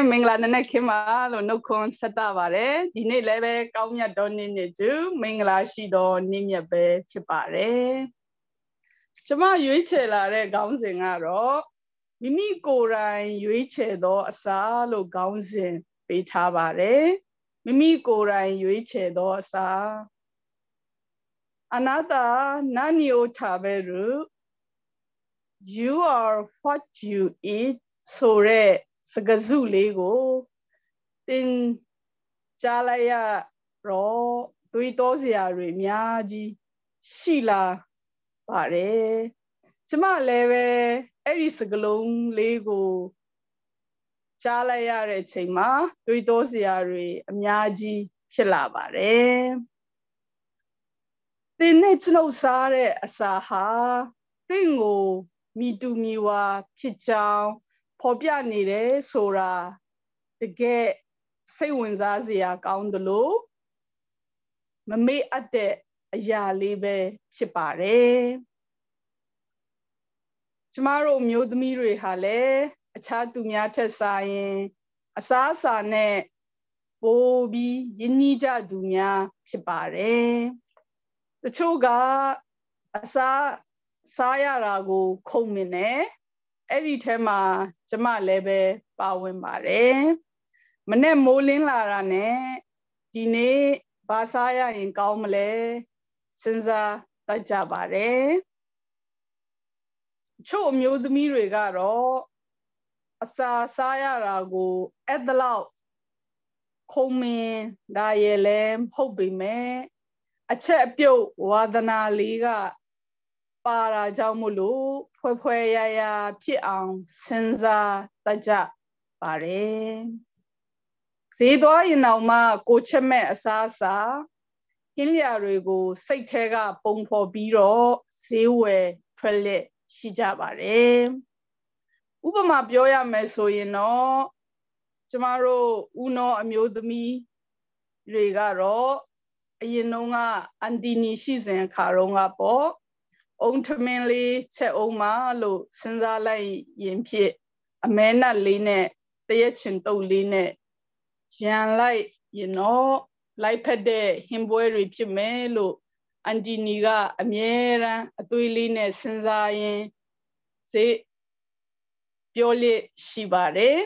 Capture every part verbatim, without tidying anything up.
မင်္ဂလာနံနက်ခင်းပါလို့နှုတ်ခွန်းဆက်တာပါတယ်ဒီနေ့လည်းပဲကောင်းမြတ်တော်နေ့နဲ့ကျမင်္ဂလာရှိတော်နေ့မြတ်ပဲဖြစ်ပါတယ်ကျွန်မရွေးချယ်လာတဲ့ခေါင်းစဉ်ကတော့မိမိကိုယ်တိုင်ရွေးချယ်သောအစာလို့ခေါင်းစဉ်ပေးထားပါတယ်မိမိကိုယ်တိုင်ရွေးချယ်သောအစာあなた何を食べる You are what you eat ဆိုတဲ့စကားစုလေးကိုသင်ကြားလိုက်ရတော့တွေးတောစရာတွေအများကြီးရှိလာပါတယ်ကျမလည်းပဲအဲ့ဒီစကားလုံးလေးကိုကြားလိုက်ရတဲ့အချိန်မှာတွေးတောစရာတွေအများကြီးဖြစ်လာပါတယ်သင်နဲ့ကျွန်ုပ်စားတဲ့အစာဟာသင်ကိုမိတူမီဝါဖြစ်ကြောင်းဖော်ပြနေတယ်ဆိုတာတကယ်စိတ်ဝင်စားစရာကောင်းသလိုမမေ့အပ်တဲ့အရာလေးပဲဖြစ်ပါတယ်ကျမတို့မျိုးသမီးတွေဟာလည်းအခြားသူများထက်စားရင်အစားအစာနဲ့ပိုပြီးယဉ်ကျေးကြသူများဖြစ်ပါတယ်တချို့ကအစားစားရတာကိုခုံမင်တယ်အဲ့ဒီထဲမှာကျမလည်းပဲပါဝင်ပါတယ်မနဲ့မိုးလင်းလာတာနဲ့ဒီနေ့ဘာစားရရင်ကောင်းမလဲစဉ်းစားတတ်ကြပါတယ်ချို့မျိုးသမီးတွေကတော့အစာစားရတာကိုအဲ့ဒါလောက်ခုံမင်ဒါရဲ့လည်းမဟုတ်ပေမဲ့အချက်အပြုတ်ဝါဒနာလေးကပါတာကြောင့်မလို့ဖွဲဖွဲရရဖြစ်အောင်စဉ်းစားတတ်ကြပါတယ်ဈေးသွားရင်တော့မှကိုချက်မဲ့အစားအစာဟင်းလျာတွေကိုစိတ်ထဲကပုံဖော်ပြီးတော့ဈေးဝယ်ထွက်လက်ရှိကြပါတယ်ဥပမာပြောရမယ်ဆိုရင်တော့ကျမတို့ဦးနောအမျိုးသမီးတွေကတော့အရင်တုန်းကအန်တီနီရှိစဉ်အခါတုန်းကပေါ့အုံထမင်းလေးချက်အောင်မလို့စဉ်းစားလိုက်ရင်ဖြစ်အမဲနတ်လေးနဲ့တရက်ချင်တုပ်လေးနဲ့ရန်လိုက်ရင်တော့လိုက်ဖက်တဲ့ဟင်းပွဲတွေဖြစ်မယ်လို့အန်တီနီကအမြဲတမ်းအသွေးလေးနဲ့စဉ်းစားရင်စေပြောလိရှိပါတယ်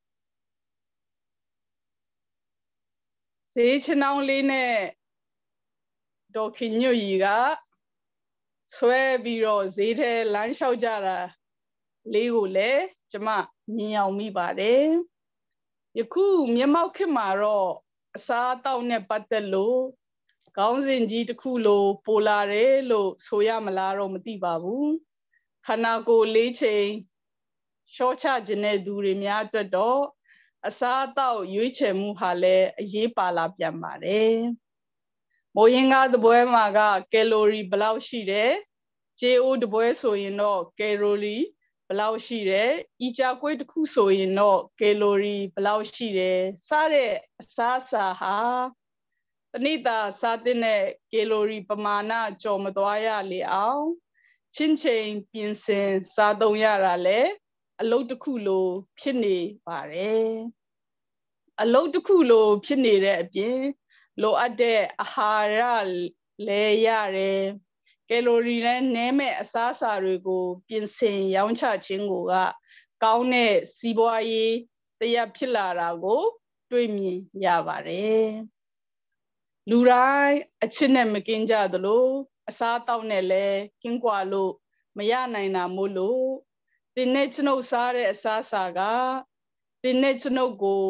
စေချနောင်းလေးနဲ့ဒေါ်ခင်ညွတ်ရီကဆွဲပြီးတော့ဈေးထဲလမ်းလျှောက်ကြတာလေးကိုလည်းကျမမြင်အောင်မိပါတယ်ယခုမျက်မှောက်ခေတ်မှာတော့အစားအသောက်နဲ့ပတ်သက်လို့ခေါင်းစဉ်ကြီးတစ်ခုလိုပိုလာတယ်လို့ဆိုရမလားတော့မသိပါဘူးခန္ဓာကိုယ်လေးချိန်ရှော့ချခြင်းတဲ့သူတွေများအတွက်တော့အစားအသောက်ရွေးချယ်မှုဟာလည်းအရေးပါလာပြန်ပါတယ်မိုးရင်ကားတပွဲမှာကကယ်လိုရီဘယ်လောက်ရှိတယ်ကျေအိုးတပွဲဆိုရင်တော့ကယ်လိုရီဘယ်လောက်ရှိတယ်ဤကြကွေးတစ်ခုဆိုရင်တော့ကယ်လိုရီဘယ်လောက်ရှိတယ်စတဲ့အစားအစာဟာတနေ့တာစားတဲ့ကယ်လိုရီပမာဏကျော်မသွားရလေအောင်ချင်းချင်းပြင်ဆင်စားသုံးရတာလေအလုပ်တစ်ခုလိုဖြစ်နေပါတယ်အလုပ်တစ်ခုလိုဖြစ်နေတဲ့အပြင်လိုအပ်တဲ့အဟာရလည်းရတယ်ကယ်လိုရီနဲ့နည်းမဲ့အစားအစာတွေကိုပြင်ဆင်ရောင်းချခြင်းကိုကကောင်းတဲ့စီးပွားရေးတရားဖြစ်လာတာကိုတွေ့မြင်ရပါတယ်လူတိုင်းအချစ်နဲ့မကင်းကြသလိုအစားအသောက်နဲ့လည်းကင်းကွာလို့မရနိုင်တာမို့လို့သင်နဲ့ကျွန်ုပ်စားတဲ့အစားအစာကသင်နဲ့ကျွန်ုပ်ကို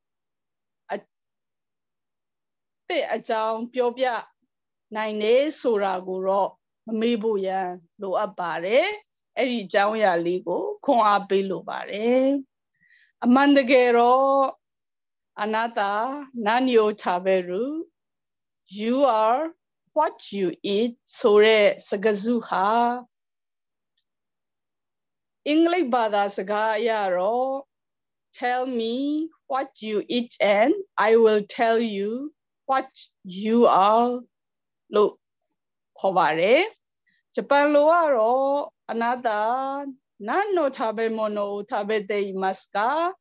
တဲ့အကြောင်းပြောပြနိုင်တယ်ဆိုတာကိုတော့မမေ့ဖို့ရန်လိုအပ်ပါတယ်အဲ့ဒီအကြောင်းအရာလေးကိုခွန်အားပေးလိုပါတယ်အမှန်တကယ်တော့あなた何を食べる You are what you eat ဆိုတဲ့စကားစုဟာအင်္ဂလိပ်ဘာသာစကားအရတော့ Tell me what you eat and I will tell you what you are လို့ခေါ်ပါတယ်ဂျပန်လိုကတော့あなた何の食べ物を食べていますか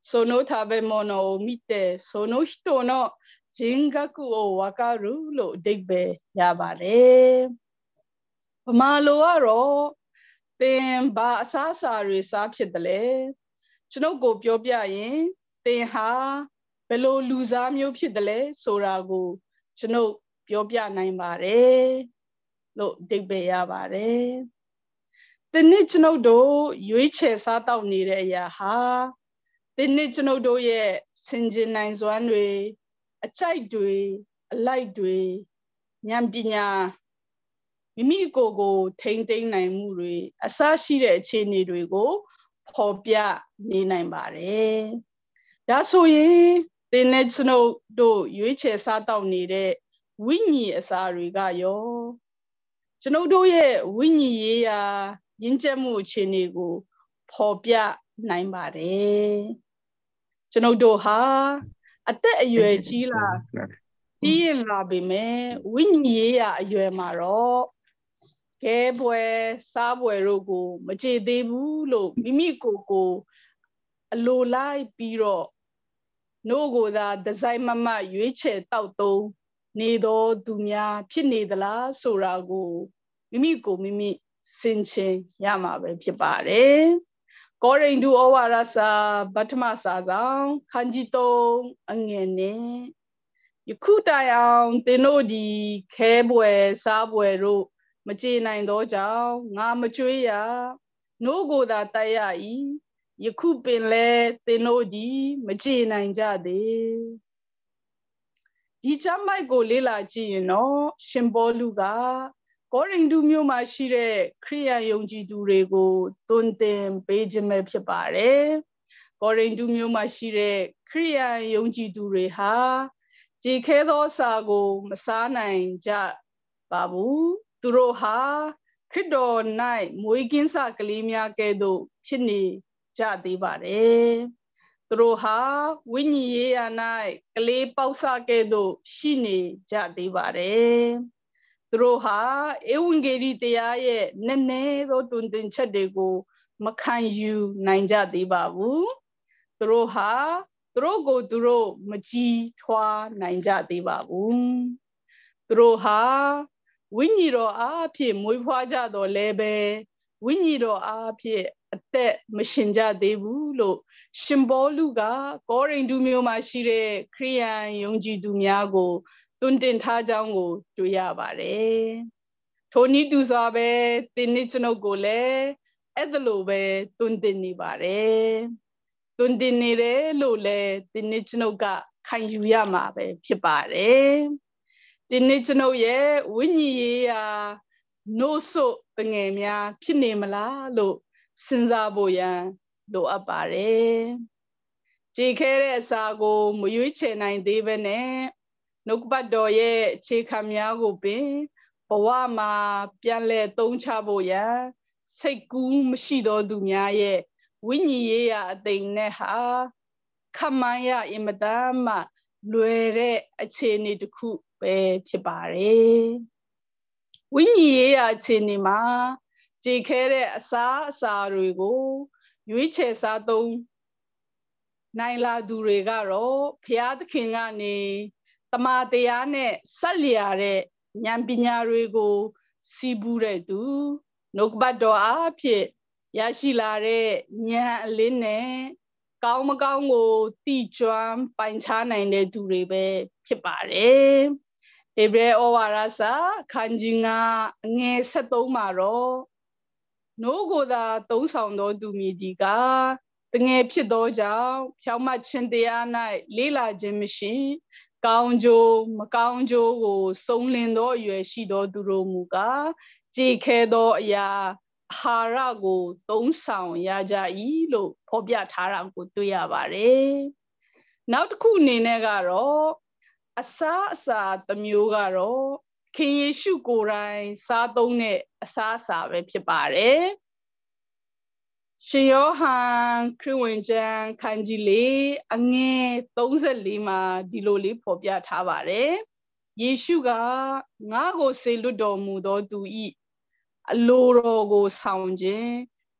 その食べ物を見てその人の人格を分かるလို့အဓိပ္ပာယ်ရပါတယ်။ဗမာလိုကတော့သင်ဘာအစားအစာတွေစားဖြစ်တယ်လဲကျွန်ုပ်ကိုပြောပြရင်သင်ဟာဘယ်လိုလူစားမျိုးဖြစ်တယ်လဲဆိုတာကိုကျွန်ုပ်ပြောပြနိုင်ပါတယ်လို့အဓိပ္ပာယ်ရပါတယ်။ဒီနေ့ကျွန်ုပ်တို့ရွေးချယ်စားတောက်နေတဲ့အရာဟာဒီနေ့ကျွန်ုပ်တို့ရဲ့စင်ကြင်နိုင်စွမ်းတွေအကြိုက်တွေအလိုက်တွေဉာဏ်ပညာမိမိကိုယ်ကိုထိန်းသိမ်းနိုင်မှုတွေအစရှိတဲ့အခြေအနေတွေကိုဖော်ပြနေနိုင်ပါတယ်။ဒါဆိုရင်ဒီနေ့ကျွန်ုပ်တို့ရွေးချယ်စားတောက်နေတဲ့ဝိညာဉ်အစာတွေကရောကျွန်ုပ်တို့ရဲ့ဝိညာဉ်ရေးရာရင့်ကျက်မှုအခြေအနေကိုဖော်ပြနိုင်ပါတယ်။ကျွန်ုပ်တို့ဟာအသက်အရွယ်ကြီးလာပြီးရင်လာပြီမဲ့ဝိညာဉ်ရေးရာအရွယ်မှာတော့ခဲပွဲစားပွဲတို့ကိုမကြည်သေးဘူးလို့မိမိကိုယ်ကိုအလိုလိုက်ပြီးတော့နို့ကိုသာဒီဇိုင်းမမရွေးချယ်တောက်သုံးနေသောသူများဖြစ်နေသလားဆိုတာကိုမိမိကိုမိမိစင်ချင်ရမှာပဲဖြစ်ပါတယ်။ကောရိန္သုဩဝါဒစာပထမစာဆောင်ခန်းကြီးသုံးအငယ်နဲ့ယခုတိုင်အောင်သင်တို့ဒီခဲပွဲစားပွဲတို့မကြေနိုင်သောကြောင့်ငါမကြွေးရနို့ကိုသာတိုက်ရ၏ယခုပင်လဲသင်တို့ဒီမကြေနိုင်ကြသေးဒီကျမ်းပိုက်ကိုလေ့လာကြည့်ရင်တော့ရှင်ပေါလုကကောရိန္သုမြို့မှာရှိတဲ့ခရိယန်ယုံကြည်သူတွေကိုသွန်သင်ပေးခြင်းပဲဖြစ်ပါတယ်ကောရိန္သုမြို့မှာရှိတဲ့ခရိယန်ယုံကြည်သူတွေဟာကြည်ခဲသောစာကိုမစားနိုင်ကြပါဘူးသူတို့ဟာခရစ်တော်၌မွေးကင်းစကလေးများကဲ့သို့ဖြစ်နေကြသေးပါတယ်သူတို့ဟာဝိညာဉ်ရေးရာ၌ကလေးပေါက်စကဲ့သို့ရှိနေကြသေးပါတယ်သူတို့ဟာဧဝံဂေလိတရားရဲ့နည်းနည်းသောတွင်တင်ချက်တွေကိုမခံယူနိုင်ကြသေးပါဘူးသူတို့ဟာသူတို့ကိုသူတို့မကြီးထွားနိုင်ကြသေးပါဘူးသူတို့ဟာဝိညာဉ်တော်အားဖြင့်မွေးဖွားကြတော်လဲပဲဝိညာဉ်တော်အားဖြင့်အသက်မရှင်ကြသေးဘူးလို့ရှင်ပေါလုကကောရိန္သုမြို့မှာရှိတဲ့ခရိယန်ယုံကြည်သူများကိုတွင်တင်ထားကြောင်းကိုတွေ့ရပါတယ်ထိုနည်းတူစွာပဲသင်နေ့ကျွန်ုပ်ကိုလည်းအဲ့ဒါလိုပဲတွင်တင်နေပါတယ်တွင်တင်နေတယ်လို့လည်းသင်နေ့ကျွန်ုပ်ကခံယူရမှာပဲဖြစ်ပါတယ်ဒီနေ့ကျွန်ုပ်ရဲ့ဝိညာဉ်ရေးရာနို့ဆို့တငယ်များဖြစ်နေမလားလို့စဉ်းစားဖို့ရန်လိုအပ်ပါတယ်ကြည်ခဲတဲ့အစာကိုမရွေးချယ်နိုင်သေးဘဲနဲ့နှုတ်ပတ်တော်ရဲ့အခြေခံများကိုပင်ဘဝမှာပြန်လည်သုံးချဖို့ရန်စိတ်ကူးမရှိသောသူများရဲ့ဝိညာဉ်ရေးရာအသိနဲ့ဟာခမှန်ရအင်မတန်မှလွယ်တဲ့အခြေအနေတစ်ခုပဲဖြစ်ပါတယ်ဝိညာဉ်ရေးရာအခြေအနေမှာကြည်ခဲတဲ့အစာအစာတွေကိုရွေးချယ်စားသုံးနိုင်လာသူတွေကတော့ဘုရားသခင်ကနေတမန်တရားနဲ့ဆက်လျာတဲ့ဉာဏ်ပညာတွေကိုစီးပူးတဲ့သူနှုတ်ပတ်တော်အားဖြင့်ရရှိလာတဲ့ဉာဏ်အလင်းနဲ့ကောင်းမကောင်းကိုသိကျွမ်းပိုင်ခြားနိုင်တဲ့သူတွေပဲဖြစ်ပါတယ်။ဧဗရဲဩဝါဒစာခန်းကြီးငါအငယ်ဆက်သုံးမှာတော့နိုးကိုသာသုံးဆောင်သောသူမည်ဒီကတငယ်ဖြစ်သောကြောင့်ဖြောင့်မတ်ခြင်းတရား၌လေးလာခြင်းမရှိကောင်းကျိုးမကောင်းကျိုးကိုစုံလင်သောအရွယ်ရှိသောသူတို့မူကားကြည်ခဲသောအရာအာဟာရကိုသုံးဆောင်ရကြ၏လို့ဖော်ပြထားတာကိုတွေ့ရပါတယ်။နောက်တစ်ခုအနေနဲ့ကတော့အစားအစာတစ်မျိုးကတော့ခင်ယေရှုကိုယ်တိုင်စားသုံးတဲ့အစားအစာပဲဖြစ်ပါတယ်။ရှင်ယောဟန်ခရစ်ဝင်ကျမ်းခန်းကြီးလေးအငယ်သုံးလေးမှာဒီလိုလေးဖော်ပြထားပါတယ်။ယေရှုကငါ့ကိုစေလွတ်တော်မူသောသူ၏အလိုတော်ကိုဆောင်ခြင်း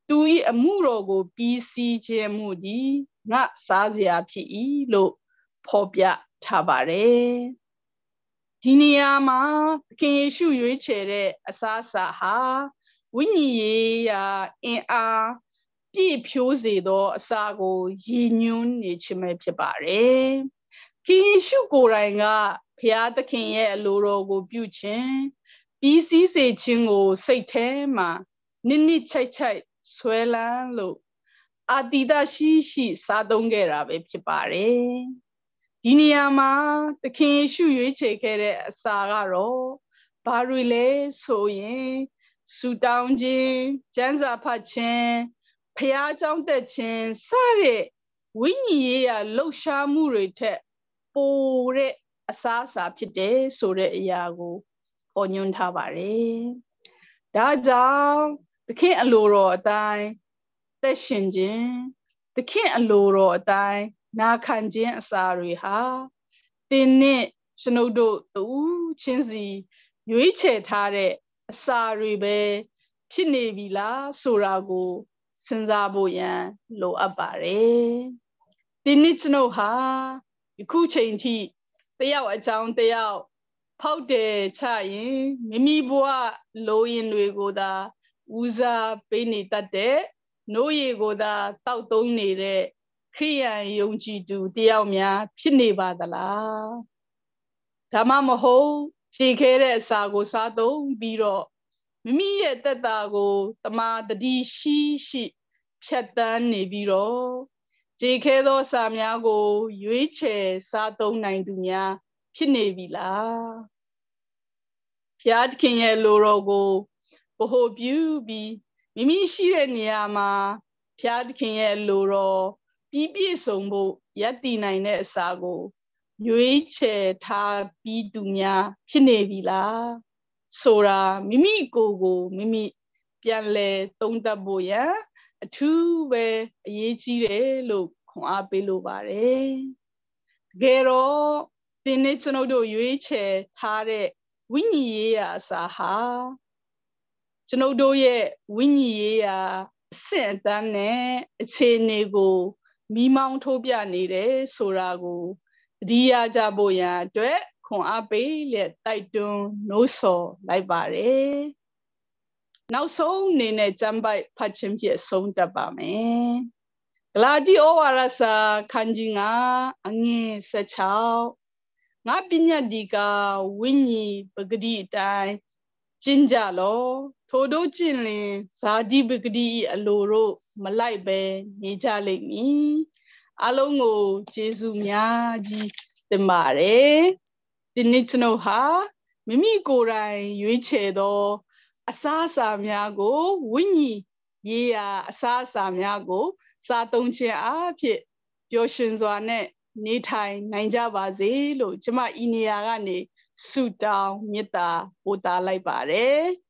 Tui a murogo B C J Moody, not Sazia P E lo Popia Tabare. Diniama, King Shu Yu Chere, Asasa ha, Winnie ya in a Pi Puzido Sago Yinun Nichime Pibare. King Shu Goranga, Pia the King ye Lorogo Buchin, B C se Chingo Satema, Nini Chai Chai. Swelan lo Adida shi shi sadongera be pipare. Diniama, the king shu yu che kere sagaro, barile soyin, Sudanjin, Janza Pachin, Pia Jang de Chin, Sare, Winnie ya lo shamurete, Pore, Asasa pide, Sore Iago, Onyun Tabare. Daja. The king allure die, the shinjin, the king allure die, na kanjin asari ha, Tinit, Shanodo, the chinzi, Yuiche tare, asari be, Pinevila, Surago, Senzabo yan, lo abare. Tinit no ha, you cool chain tea, they out a town, they out, powder, chain, Mimi boa, low in Wigoda. Uza Penny Tate, no ye go da Tau Tone, Krian Yongji do Diamia, Pineva the la Tamama ho, Chikere Sago Sato, Biro, Mimi at Tatago, Tama the D she she, Chatan Nebiro, Jikedo Samiago, Yuiche, Sato Nine Dunia, Pinevila Piat King Lorogo. Boho bu be Mimi Shire Niama, Piad King Loro, Bibi Sombo, Yati Nine Sago, Yuiche Ta Bi Dumia, Pinevila, Sora, Mimi Gogo, Mimi Pianle, Tonda Boya, a two way Yechi look, Kwa Belo Bare. Gero, the Netsanodo Yuiche, Tare, Winnie Saha. Chanodo ye Winnie ya sent dane Chenego Mimount Tobia nede Sorago Dia Jaboya Dwe Kon Abe let Taidun no so like bare. Now so nene Jambai Pachimje song dabame. Gladi Owarasa Kanjinga Angi Sechao Napinya Diga Winnie Bagadi die. Jinjalo, Todo Jinlin, Sadi Bigdi, Aloro, Malaibe, Nijale me, Alongo, Jesu Miaji, the Mare, the Nitno Ha, Mimi Gorai, Yuichedo, Asasa Miago, Winnie, Yea, Asasa Miago, Satonche Apit, Yoshinzwane, Nitai, Ninjabaze, Lo, Jama Iniagane. Suit down, Mita, Uta like bare.